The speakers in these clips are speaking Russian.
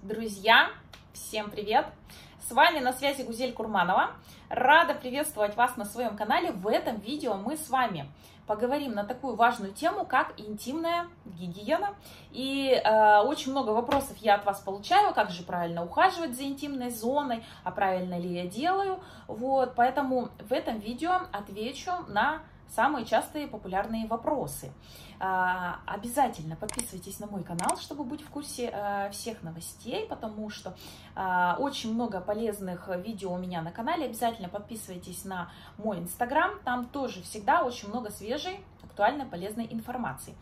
Друзья, всем привет! С вами на связи Гузель Курманова. Рада приветствовать вас на своем канале. В этом видео мы с вами поговорим на такую важную тему, как интимная гигиена. И очень много вопросов я от вас получаю, как же правильно ухаживать за интимной зоной, а правильно ли я делаю. Вот, поэтому в этом видео отвечу на самые частые популярные вопросы. Обязательно подписывайтесь на мой канал, чтобы быть в курсе всех новостей, потому что очень много полезных видео у меня на канале. Обязательно подписывайтесь на мой инстаграм, там тоже всегда очень много свежей, актуальной, полезной информации.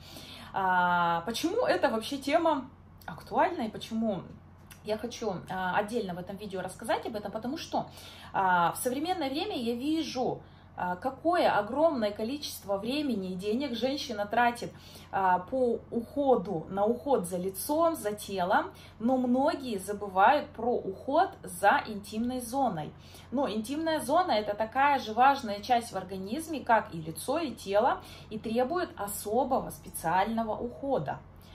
Почему это вообще тема актуальна и почему я хочу отдельно в этом видео рассказать об этом? Потому что в современное время я вижу, какое огромное количество времени и денег женщина тратит по уходу, на уход за лицом, за телом, но многие забывают про уход за интимной зоной. Но интимная зона — это такая же важная часть в организме, как и лицо, и тело, и требует особого специального ухода.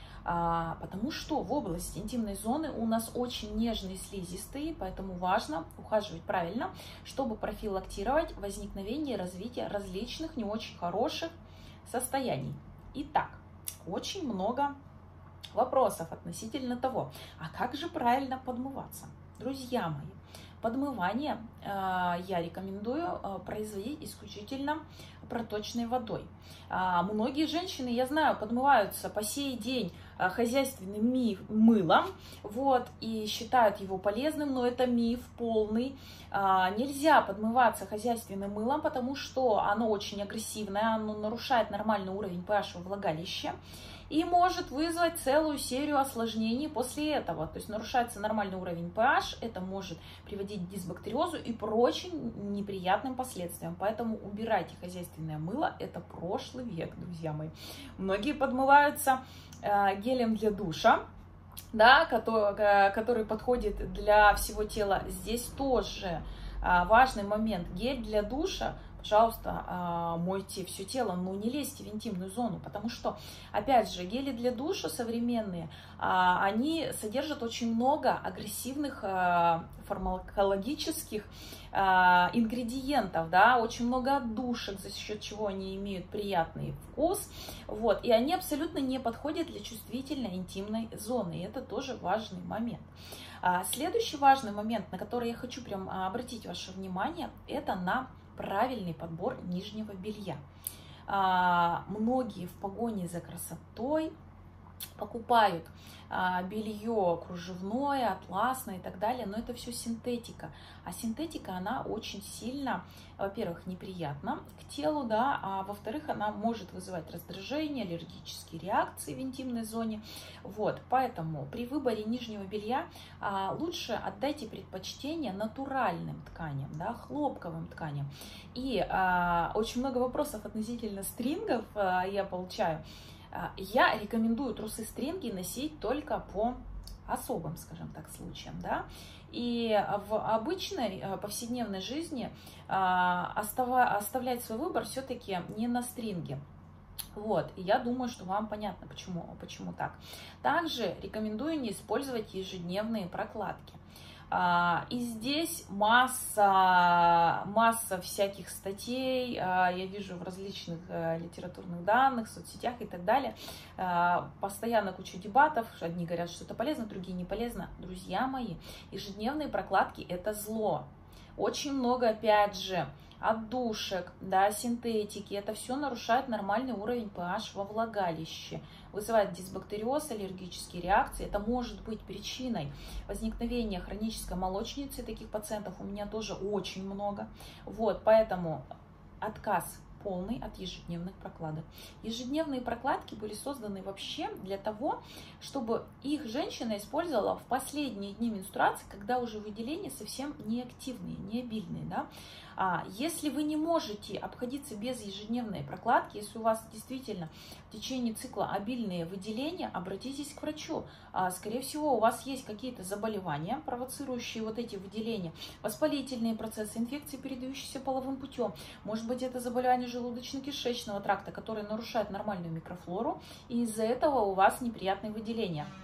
Потому что в области интимной зоны у нас очень нежные слизистые, поэтому важно ухаживать правильно, чтобы профилактировать возникновение и развитие различных не очень хороших состояний. Итак, очень много вопросов относительно того, а как же правильно подмываться? Друзья мои, подмывание я рекомендую производить исключительно проточной водой. Многие женщины, я знаю, подмываются по сей день хозяйственным мылом, вот, и считают его полезным, но это миф полный. Нельзя подмываться хозяйственным мылом, потому что оно очень агрессивное, оно нарушает нормальный уровень pH во влагалище и может вызвать целую серию осложнений после этого. То есть нарушается нормальный уровень pH, это может приводить к дисбактериозу и прочим неприятным последствиям. Поэтому убирайте хозяйственное мыло, это прошлый век, друзья мои. Многие подмываются гелем для душа, да, который подходит для всего тела. Здесь тоже важный момент. Гель для душа, пожалуйста, мойте все тело, но не лезьте в интимную зону, потому что, опять же, гели для душа современные, они содержат очень много агрессивных фармакологических ингредиентов, да, очень много отдушек, за счет чего они имеют приятный вкус, вот, и они абсолютно не подходят для чувствительной интимной зоны, и это тоже важный момент. Следующий важный момент, на который я хочу прям обратить ваше внимание, это на правильный подбор нижнего белья. Многие в погоне за красотой покупают белье кружевное, атласное и так далее, но это все синтетика. А синтетика, она очень сильно, во-первых, неприятна к телу, да, а во-вторых, она может вызывать раздражение, аллергические реакции в интимной зоне. Вот, поэтому при выборе нижнего белья лучше отдайте предпочтение натуральным тканям, да, хлопковым тканям. И очень много вопросов относительно стрингов я получаю. Я рекомендую трусы-стринги носить только по особым, скажем так, случаям, да, и в обычной повседневной жизни оставлять свой выбор все-таки не на стринге. Вот, и я думаю, что вам понятно, почему так. Также рекомендую не использовать ежедневные прокладки. И здесь масса всяких статей, я вижу в различных литературных данных, соцсетях и так далее. Постоянно куча дебатов, одни говорят, что это полезно, другие не полезно. Друзья мои, ежедневные прокладки – это зло. Очень много, опять же, отдушек, да, синтетики, это все нарушает нормальный уровень pH во влагалище, вызывает дисбактериоз, аллергические реакции. Это может быть причиной возникновения хронической молочницы. Таких пациентов у меня тоже очень много. Вот, поэтому отказ полный от ежедневных прокладок. Ежедневные прокладки были созданы вообще для того, чтобы их женщина использовала в последние дни менструации, когда уже выделения совсем не активные, не обильные, да. Если вы не можете обходиться без ежедневной прокладки, если у вас действительно в течение цикла обильные выделения, обратитесь к врачу. Скорее всего, у вас есть какие-то заболевания, провоцирующие вот эти выделения, воспалительные процессы, инфекции, передающиеся половым путем. Может быть, это заболевание желудочно-кишечного тракта, которые нарушают нормальную микрофлору, и из-за этого у вас неприятные выделения.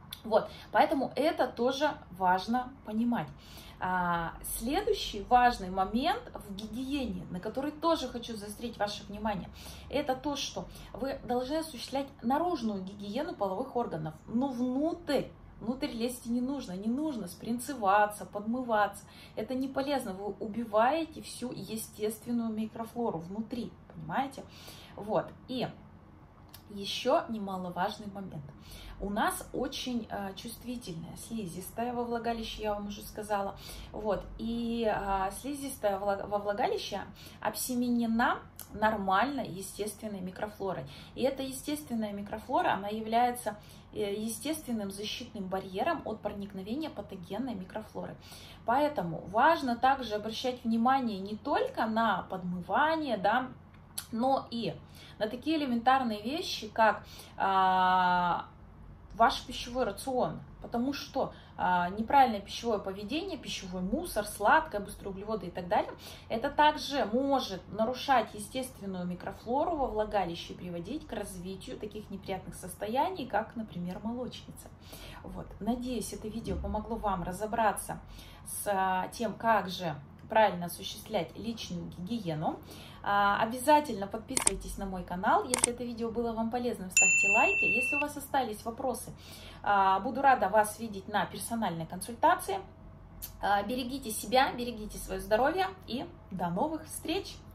Вот, поэтому это тоже важно понимать. Следующий важный момент в гигиене, на который тоже хочу заострить ваше внимание, это то, что вы должны осуществлять наружную гигиену половых органов, но внутрь лезть не нужно спринцеваться, подмываться, это не полезно, вы убиваете всю естественную микрофлору внутри, понимаете? Вот, и еще немаловажный момент. У нас очень чувствительная слизистая во влагалище, я вам уже сказала. Вот. И слизистая во влагалище обсеменена нормальной естественной микрофлорой. И эта естественная микрофлора, она является естественным защитным барьером от проникновения патогенной микрофлоры. Поэтому важно также обращать внимание не только на подмывание, да, но и на такие элементарные вещи, как ваш пищевой рацион, потому что неправильное пищевое поведение, пищевой мусор, сладкое, быстрые углеводы и так далее, это также может нарушать естественную микрофлору во влагалище и приводить к развитию таких неприятных состояний, как, например, молочница. Вот. Надеюсь, это видео помогло вам разобраться с тем, как же правильно осуществлять личную гигиену. Обязательно подписывайтесь на мой канал. Если это видео было вам полезным, ставьте лайки. Если у вас остались вопросы, буду рада вас видеть на персональной консультации. Берегите себя, берегите свое здоровье и до новых встреч!